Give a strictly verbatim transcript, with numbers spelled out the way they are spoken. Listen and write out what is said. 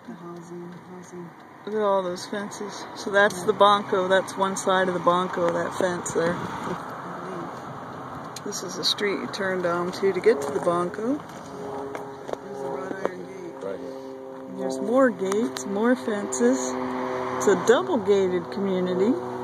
the housing, housing. Look at all those fences. So that's the Bonco. That's one side of the Bonco, that fence there. This is the street you turn down to to get to the Bonco. There's a wrought iron gate. Right. And there's more gates, more fences. It's a double gated community.